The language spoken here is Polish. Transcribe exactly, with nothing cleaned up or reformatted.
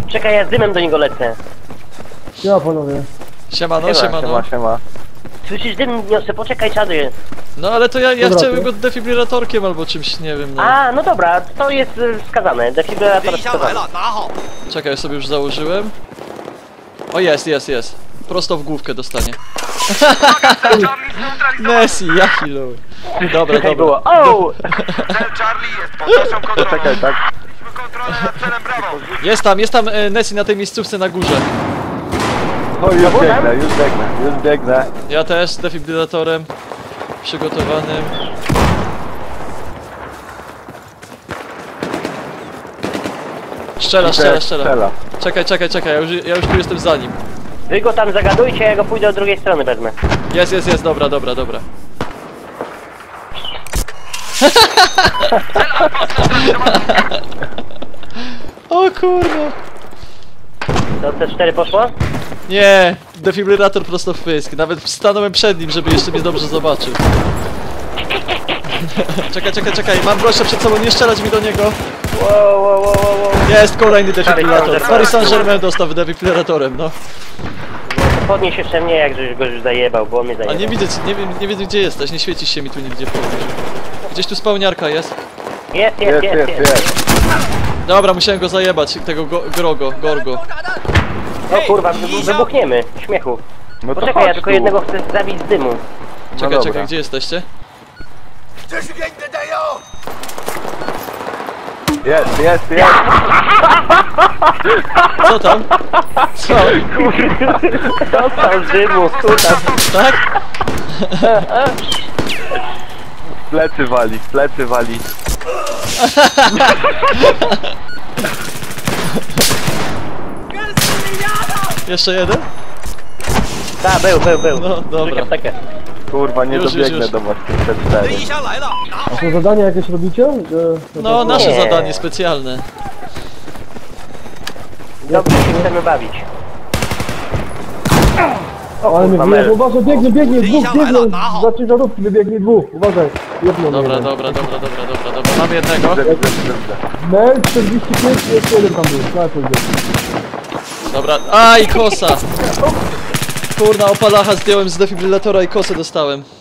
Czekaj, ja z dymem do niego lecę. Ja panowie. Siemano, siemano. Siema, siema. Słyszysz dym niosę, poczekaj czady. No ale to ja, ja Dobra, chciałem to- go defibrylatorkiem albo czymś, nie wiem, no. A, no dobra, to jest y, wskazane. Defibrylator 敌箱来 wskazany. 了，拿好。 Czekaj, ja sobie już założyłem. O, jest, jest, jest. Prosto w główkę dostanie. Messi, jaki low. Dobra, Czekaj, dobra. było. O! Cel Charlie jest pod naszą kontrolą. Czekaj, tak? Mieliśmy kontrolę nad celem Bravo. Jest tam, jest tam e, Nessie na tej miejscówce na górze. O, już biegnę, już biegnę, już biegnę. Ja też z defibrylatorem przygotowanym. Strzela, strzela, strzela. Czekaj, czekaj, czekaj, ja już, ja już tu jestem za nim. Wy go tam zagadujcie, ja go pójdę od drugiej strony wezmę. Jest, jest, jest, dobra, dobra, dobra. O kurwa. To C cztery poszło? Nie, defibrylator prosto w pysk. Nawet stanąłem przed nim, żeby jeszcze mnie dobrze zobaczył. Czekaj, czekaj, czekaj, mam gościa przed sobą, nie strzelać mi do niego. Wow, wow, wow, wow, wow. Jest kolejny defibrylator. Saint-Germain. Paris Saint-Germain dostał defibrylatorem, no. Podnieś jeszcze mnie, jak żeś go już zajebał, bo on mnie A zajebał. nie widzę, nie wiem, nie wiedzę gdzie jesteś, nie świecisz się mi tu nigdzie w pobliżu. Gdzieś tu spełniarka jest. Jest, jest, Jest, jest, jest, jest. jest. Dobra, musiałem go zajebać, tego go, Grogo, Gorgo. O kurwa, wy- wybuchniemy. Śmiechu. No to Poczekaj, ja chodź tylko tu. jednego chcę zabić z dymu. Czekaj, dobra. czekaj, gdzie jesteście? 这是给你的弹药。 Jest, jest, jest. Co tam? Co? Dostał z dymu, kurwa. Tak? W plecy wali, w plecy wali. Jeszcze jeden? Tak, był, był, był. No, dobra. Czekaj, czekaj. Kurwa, nie Już, już, dobiegnę już. do was te cztery. 敌箱来了，拿好。 A to zadania jakieś robicie? Że... No, nasze Nie. zadanie specjalne. Dobrze się chcemy bawić. O Ale mnie kurwa, wyjeżdża, Mel. uważaj, biegnie, biegnie, dwóch, Lisia, biegną, Ela, na. za ciężarówki wybiegnie dwóch, uważaj, jedno Dobra, jeden. dobra, dobra, dobra, dobra, dobra. Mam jednego. Widzę, widzę, widzę. Mel czterdzieści pięć, jeszcze jeden tam był, snajper gdzieś. Dobra. Aj, kosa! Kurna, opalacha zdjąłem z defibrylatora i kosę dostałem.